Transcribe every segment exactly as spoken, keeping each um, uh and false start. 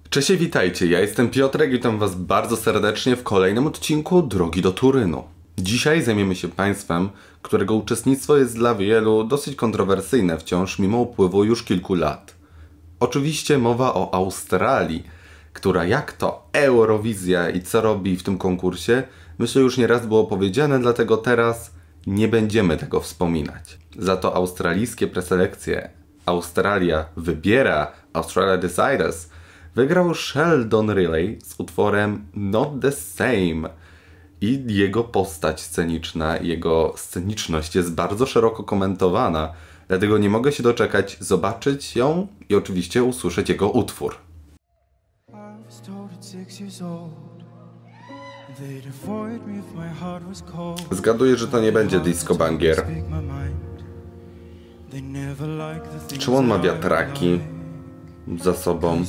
Cześć, witajcie, ja jestem Piotrek i witam was bardzo serdecznie w kolejnym odcinku Drogi do Turynu. Dzisiaj zajmiemy się państwem, którego uczestnictwo jest dla wielu dosyć kontrowersyjne wciąż mimo upływu już kilku lat. Oczywiście mowa o Australii, która jak to Eurowizja i co robi w tym konkursie, myślę już nieraz było powiedziane, dlatego teraz nie będziemy tego wspominać. Za to australijskie preselekcje Australia wybiera, Australia Decides, wygrał Sheldon Riley z utworem Not the Same i jego postać sceniczna, jego sceniczność jest bardzo szeroko komentowana, dlatego nie mogę się doczekać zobaczyć ją i oczywiście usłyszeć jego utwór. Zgaduję, że to nie będzie disco bangier. Czemu on ma wiatraki za sobą?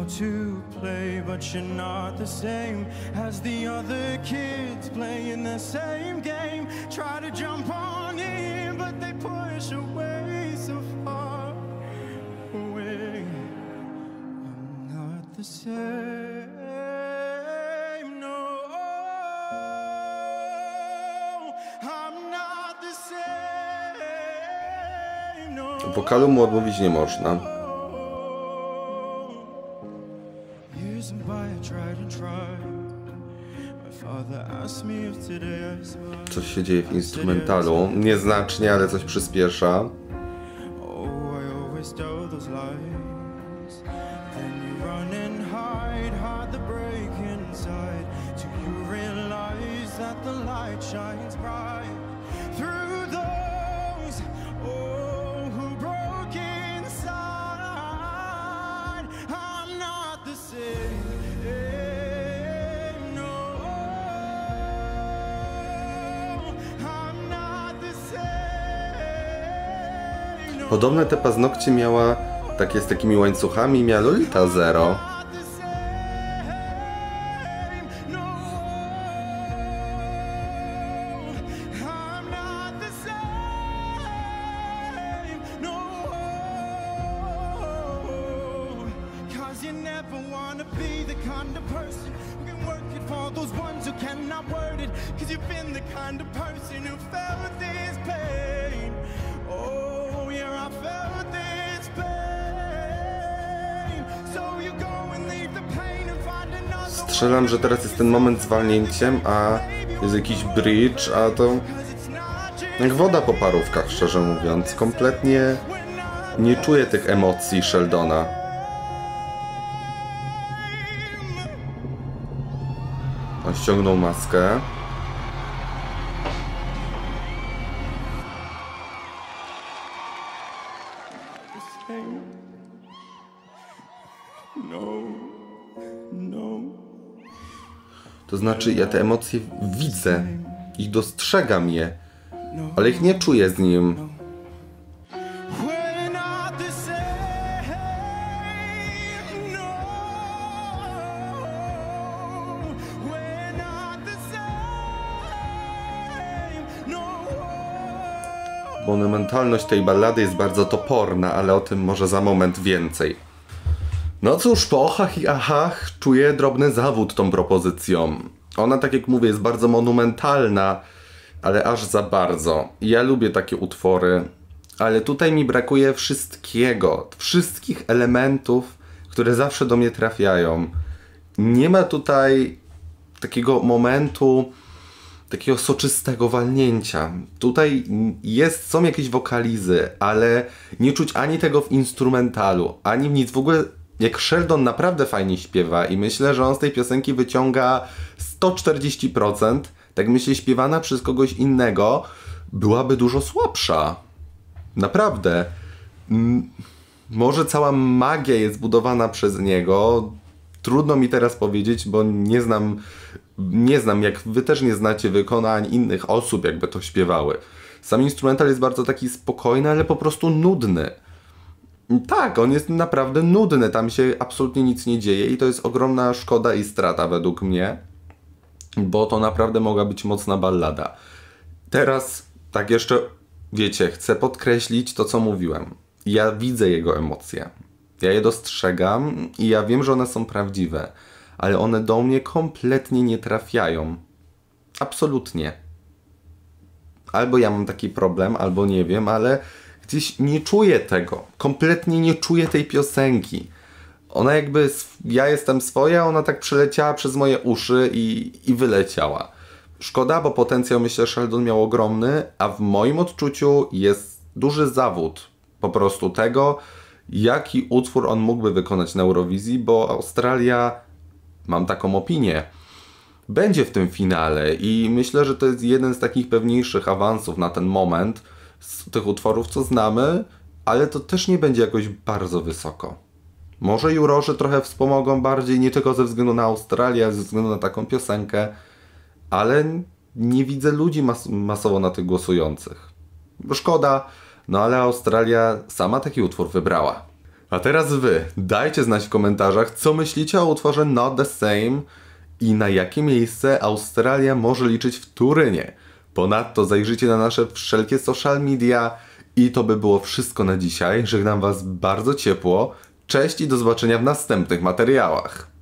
Wokalu mu odmówić nie można. Coś się dzieje w instrumentalu. Nieznacznie, ale coś przyspiesza. Podobne te paznokcie miała takie z takimi łańcuchami, miała Lolita Zero. Strzelam, że teraz jest ten moment z walnięciem, a jest jakiś bridge, a to jak woda po parówkach, szczerze mówiąc. Kompletnie nie czuję tych emocji Sheldona. On ściągnął maskę. To znaczy, ja te emocje widzę i dostrzegam je, ale ich nie czuję z nim. Monumentalność tej ballady jest bardzo toporna, ale o tym może za moment więcej. No cóż, po ochach i achach czuję drobny zawód tą propozycją. Ona, tak jak mówię, jest bardzo monumentalna, ale aż za bardzo. Ja lubię takie utwory, ale tutaj mi brakuje wszystkiego, wszystkich elementów, które zawsze do mnie trafiają. Nie ma tutaj takiego momentu, takiego soczystego walnięcia. Tutaj jest, są jakieś wokalizy, ale nie czuć ani tego w instrumentalu, ani w nic. W ogóle jak Sheldon naprawdę fajnie śpiewa i myślę, że on z tej piosenki wyciąga sto czterdzieści procent, tak myślę, śpiewana przez kogoś innego byłaby dużo słabsza. Naprawdę. M- może cała magia jest zbudowana przez niego. Trudno mi teraz powiedzieć, bo nie znam, nie znam, jak wy też nie znacie wykonań innych osób, jakby to śpiewały. Sam instrumental jest bardzo taki spokojny, ale po prostu nudny. Tak, on jest naprawdę nudny, tam się absolutnie nic nie dzieje i to jest ogromna szkoda i strata według mnie, bo to naprawdę mogła być mocna ballada. Teraz, tak jeszcze, wiecie, chcę podkreślić to, co mówiłem. Ja widzę jego emocje. Ja je dostrzegam i ja wiem, że one są prawdziwe, ale one do mnie kompletnie nie trafiają. Absolutnie. Albo ja mam taki problem, albo nie wiem, ale gdzieś nie czuję tego. Kompletnie nie czuję tej piosenki. Ona jakby, ja jestem swoja, ona tak przeleciała przez moje uszy i, i wyleciała. Szkoda, bo potencjał, myślę, Sheldon miał ogromny, a w moim odczuciu jest duży zawód po prostu tego, jaki utwór on mógłby wykonać na Eurowizji, bo Australia, mam taką opinię, będzie w tym finale i myślę, że to jest jeden z takich pewniejszych awansów na ten moment z tych utworów, co znamy, ale to też nie będzie jakoś bardzo wysoko. Może jurorzy trochę wspomogą bardziej, nie tylko ze względu na Australię, ale ze względu na taką piosenkę, ale nie widzę ludzi mas masowo na tych głosujących. Szkoda, no ale Australia sama taki utwór wybrała. A teraz wy, dajcie znać w komentarzach, co myślicie o utworze Not The Same i na jakie miejsce Australia może liczyć w Turynie. Ponadto zajrzyjcie na nasze wszelkie social media i to by było wszystko na dzisiaj. Żegnam was bardzo ciepło. Cześć i do zobaczenia w następnych materiałach.